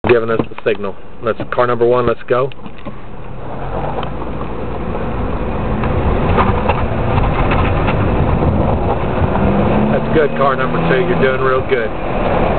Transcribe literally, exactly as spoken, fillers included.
giving us the signal. Let's car number one. Let's go. That's good, car number two. You're doing real good.